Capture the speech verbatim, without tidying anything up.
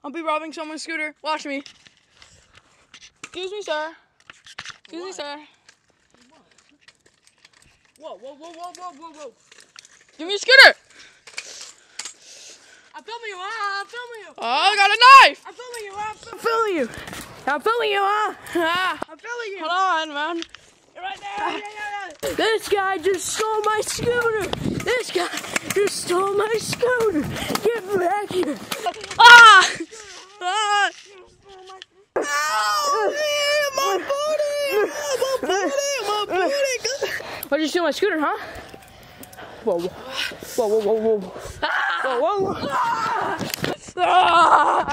I'll be robbing someone's scooter. Watch me. Excuse me, sir. Excuse me, sir. Whoa, whoa, whoa, whoa, whoa, whoa, whoa. Give me a scooter. I'm filming you, huh? I'm filming you. Oh, I got a knife. I'm filming you, huh? I'm filming you. I'm filming you, huh? I'm filming you. Hold on, man. You're right there. Yeah, yeah, yeah. This guy just stole my scooter. This guy just stole my scooter. Get back here. Ah! Ah! Oh, my booty! My booty! My booty! Why'd you steal my scooter, huh? Whoa, whoa, whoa, whoa, whoa, whoa. Ah! Whoa, whoa, whoa. Ah!